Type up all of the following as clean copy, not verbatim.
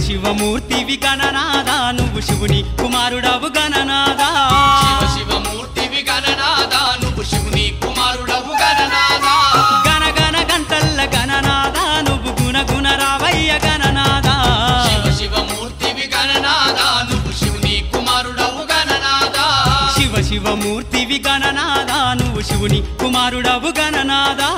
శివమూర్తివి గణనాదా నువ్వు శివుని కుమారుడవు గణనాదా శివమూర్తివి గణనాదా నువ్వు శివుని కుమారుడవు గణనాదా గణ గణ గంటల్ల గణనాదా నువ్వు గుణ గుణ రావయ్య గణనాదా శివమూర్తివి గణనాదా నువ్వు శివుని కుమారుడవు గణనాదా శివమూర్తివి గణనాదా నువ్వు శివుని కుమారుడవు గణనాదా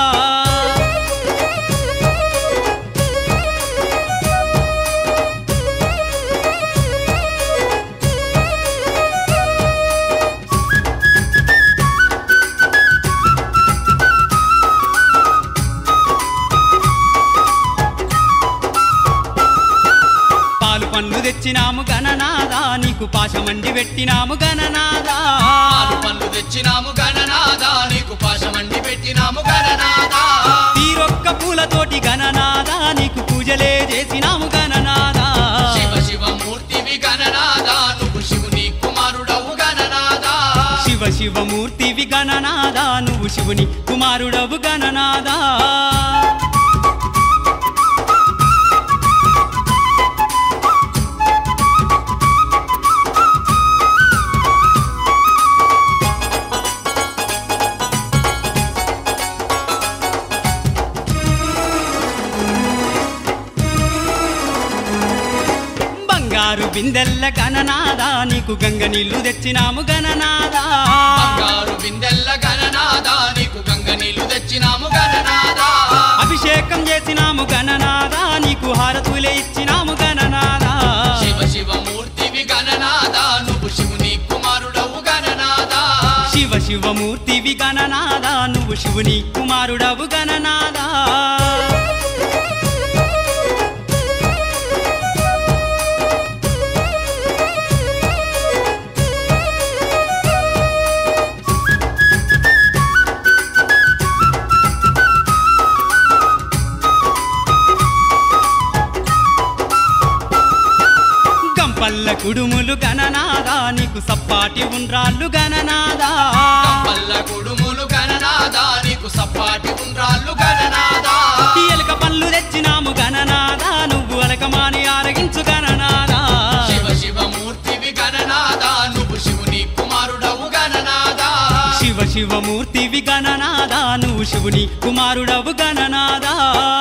పండ్లు తెచ్చినాము గణనాదా నీకు పాశమండి పెట్టినాము గణనాదా పండ్లు తెచ్చినాము గణనాదా నీకు పాశమండి పెట్టినాము గణనాదా తీరొక్క పూలతోటి గణనాదా నీకు పూజలే చేసినాము గణనాదా శివమూర్తివి గణనాదా నువ్వు శివుని కుమారుడవు గణనాదా శివమూర్తివి గణనాదా నువ్వు శివుని కుమారుడవు గణనాదా బంగారు బిందెల్ల గణనాదా నీకు గంగ నీళ్లు తెచ్చినాము గణనాదా బంగారు బిందెల్ల గణనాదా నీకు గంగ నీళ్లు తెచ్చినాము గణనాదా అభిషేకం చేసినాము గణనాదా నీకు హారతులే ఇచ్చినాము గణనాదా శివమూర్తివి గణనాదా నువ్వు శివుని కుమారుడవు గణనాదా శివమూర్తివి గణనాదా నువ్వు శివుని కుమారుడవు గణనాదా పల్ల కుడుములు గణనాదా నీకు సప్పాటి ఉండ్రాళ్ళు గణనాదా పల్ల కుడుములు గణనాదా నీకు సప్పాటి ఉండ్రాళ్ళు గణనాదా ఎలక పళ్ళు తెచ్చినాము గణనాదా నువ్వు అలకమాని ఆరగించు గణనాదా శివమూర్తివి గణనాదా నువ్వు శివుని కుమారుడవు గణనాదా శివమూర్తివి గణనాదా నువ్వు శివుని కుమారుడవు గణనాదా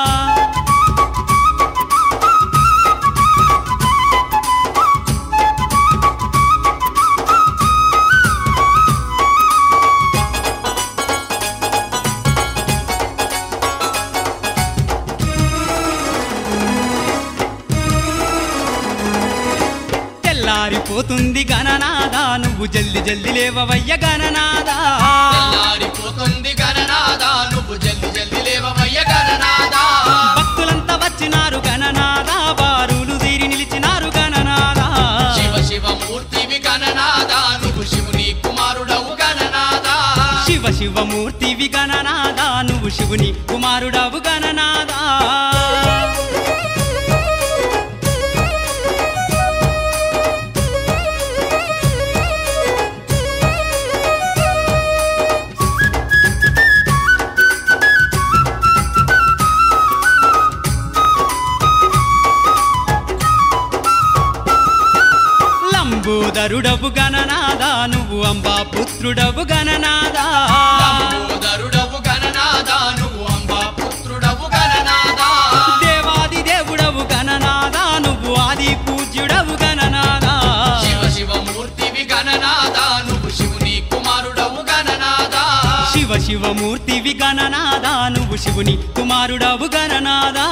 తెల్లారిపోతుంది గణనాదా నువ్వు జల్ది జల్ది లేవవయ్య గణనాదా తెల్లారిపోతుంది గణనాదా నువ్వు జల్ది జల్ది లేవవయ్య గణనాదా భక్తులంతా వచ్చినారు గణనాదా బారులు తీరి నిలిచినారు గణనాదా శివమూర్తివి గణనాదా నువ్వు శివుని కుమారుడవు గణనాదా శివమూర్తివి గణనాదా నువ్వు శివుని కుమారుడవు గణనాదా లంబోదరుడవు గణనాదా నువ్వు అంబా పుత్రుడవు గణనాదా లంబోదరుడవు గణనాదా నువ్వు అంబా పుత్రుడవు గణనాదా దేవాది దేవుడవు గణనాదా నువ్వు ఆది పూజ్యుడవు గణనాదా శివమూర్తివి గణనాదా నువ్వు శివుని కుమారుడవు గణనాదా శివమూర్తివి గణనాదా నువ్వు శివుని కుమారుడవు గణనాదా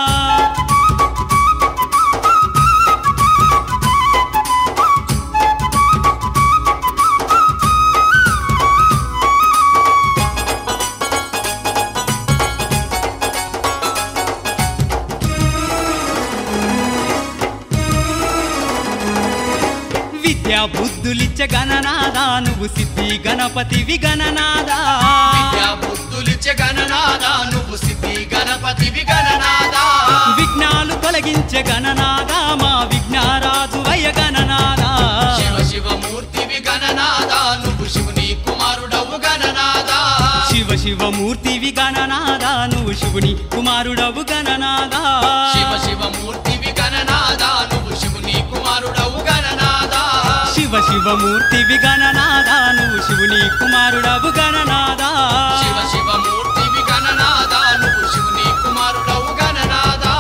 విద్యా బుద్ధులిచ్చ గణనాదా నువ్వు సిద్ధి గణపతివి గణనాదా విద్యా బుద్ధులిచ్చే గణనాదా నువ్వు సిద్ధి గణపతివి గణనాదా విఘ్నాలు తొలగించే గణనాదా మా విఘ్నారాజు వయ్య గణనాదా శివమూర్తివి గణనాదా నువ్వు శివుని కుమారుడవు గణనాదా శివమూర్తివి గణనాదా నువ్వు శివుని కుమారుడవు గణనాదా శివ శివమూర్తివి గణనాదా నువ్వు శివుని కుమారుడవు గణనాదా శివమూర్తివి గణనాదా నువ్వు శివుని కుమారుడవు గణనాదా శివమూర్తివి గణనాదా నువ్వు శివుని కుమారుడవు గణనాదా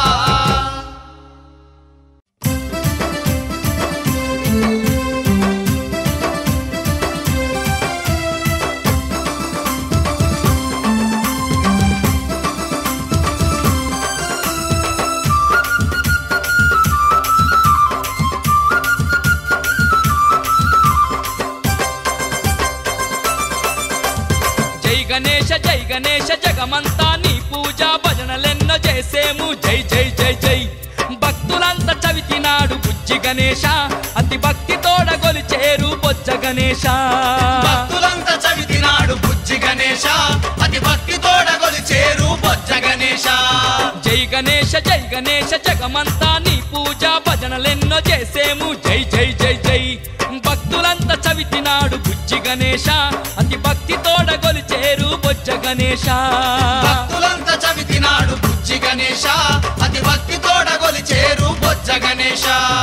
జై గణేశ జగమంతా నీ పూజ భజనలెన్నో చేసేము జై జై జై జై భక్తులంతా చవితినాడు బుజ్జి గణేశ అతి భక్తి తోడగొలిచేరు బొజ్జ గణేశ భక్తులంతా చవితినాడు బుజ్జి గణేశ అతి భక్తి తోడగొలిచేరు బొజ్జ గణేశ జై గణేశ జగమంతా నీ పూజ భజనలెన్నో చేసేము జై జై జై జై భక్తులంతా చవితినాడు బుజ్జి గణేశ అతి భక్తి తోడగొలిచేరు బొజ్జ గణేశ భక్తులంతా చవితినాడు బుజ్జి గణేశ అతి భక్తి తోడగొలిచేరు బొజ్జ గణేశ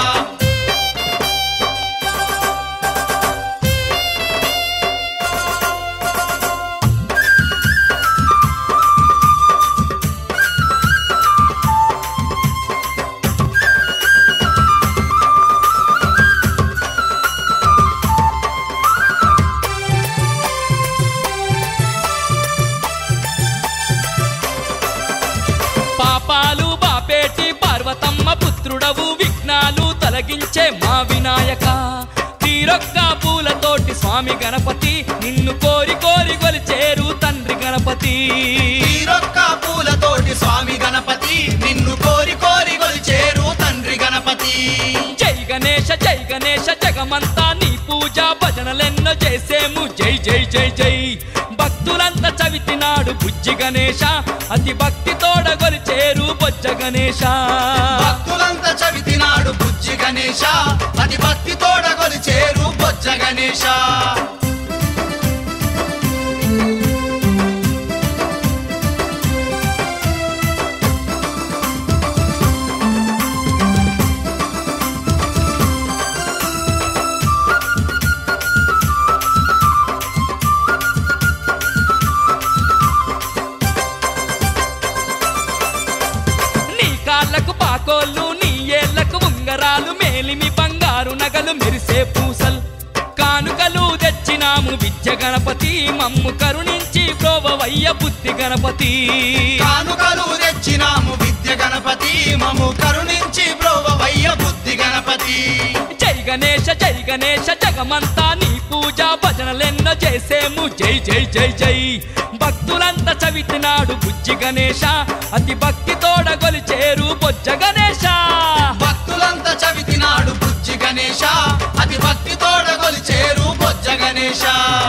పార్వతమ్మ పుత్రుడవు విఘ్నాలు తొలగించే మా వినాయక తీరొక్క పూలతోటి స్వామి గణపతి నిన్ను కోరి కోరి కొలిచేరు తండ్రి గణపతి తీరొక్క పూలతోటి స్వామి గణపతి నిన్ను కోరి కోరి కొలిచేరు తండ్రి గణపతి జై గణేశ జగమంతా నీ పూజ భజనలెన్నో చేసేము జై జై జై జై భక్తులంతా చవితినాడు బుజ్జి గణేశ అతి భక్తి తోడగొలిచేరు బొజ్జ గణేశ భక్తులంతా చవితినాడు బుజ్జి గణేశ అతి భక్తి తోడగొలిచేరు బొజ్జ గణేశ పాకోళ్ళు నీ ఏళ్లకు ఉంగరాలు మేలిమి బంగారు నగలు మెరిసే పూసల్ కానుకలు తెచ్చినాము విద్య గణపతి మమ్ము కరుణించి ప్రోవవయ్య బుద్ధి గణపతి కానుకలు తెచ్చినాము విద్య గణపతి మమ్ము కరుణించి ప్రోవవయ్య బుద్ధి గణపతి జై గణేశ జగమంతా నీ పూజ భజనలెన్నో చేసేము జై జై జై జై భక్తులంతా చవితినాడు బుజ్జి గణేశ అతి భక్తి తోడగొలిచేరు బొజ్జ గణేశ భక్తులంతా చవితినాడు బుజ్జి గణేశ అతి భక్తి తోడగొలిచేరు బొజ్జ గణేశ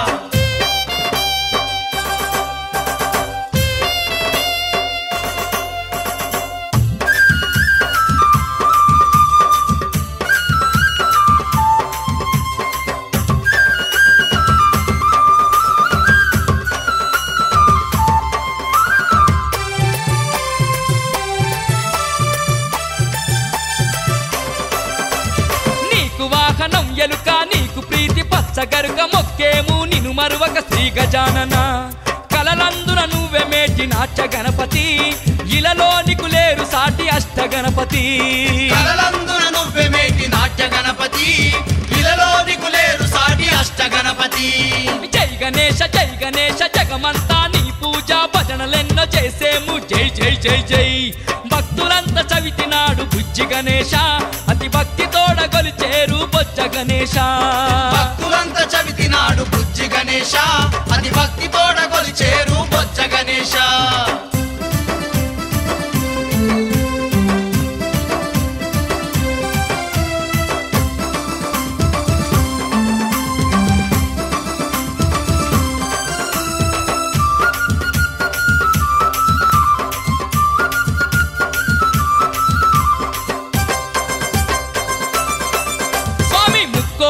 ఎలుక నీకు ప్రీతి పచ్చగరుక మొక్కేము నిను మరువక శ్రీ గజానన కలలందున నువ్వే మేటి నాట్య గణపతి ఇలలో నీకు లేరు సాటి అష్ట గణపతి కలలందున నువ్వే మేటి నాట్య గణపతి ఇలలో నీకు లేరు సాటి అష్ట గణపతి జై గణేశ జగమంతా నీ పూజ భజనలెన్నో చేసేము జై జై జై జై భక్తులంతా చవితినాడు బుజ్జి గణేశ అతి భక్తి తోడగొలిచేరు బొజ్జ గణేశ భక్తులంతా చవితినాడు బుజ్జి గణేశ అతి భక్తి తోడగొలిచేరు బొజ్జ గణేశ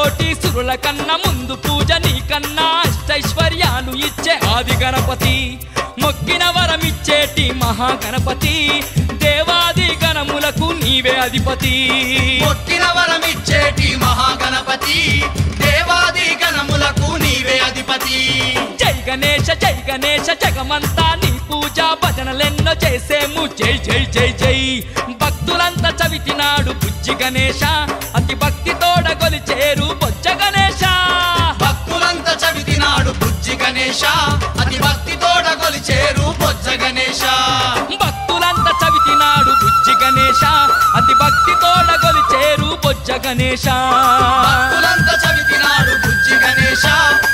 కన్నా ముందు పూజ నీ కన్నా అష్టైశ్వర్యాలు ఇచ్చే ఆది గణపతి మొక్కిన వరమిచ్చేటి మహాగణపతి దేవాది గణములకు నీవే అధిపతి మొక్కిన వరమిచ్చేటి మహాగణపతి దేవాది గణములకు నీవే అధిపతి జై గణేశ జగమంతా నీ పూజ భజనలెన్నో చేసేము జై జై జై జై భక్తులంతా చవితినాడు బుజ్జి గణేశ అతి భక్తి తోడ కొలిచేరు బొజ్జ గణేశ భక్తులంతా చవితినాడు బుజ్జి గణేశ అతి భక్తి తోడ కొలిచేరు బొజ్జ గణేశ భక్తులంతా చవితినాడు బుజ్జి గణేశ అతి భక్తి తోడ కొలిచేరు బొజ్జ గణేశ భక్తులంతా చవితినాడు బుజ్జి గణేశ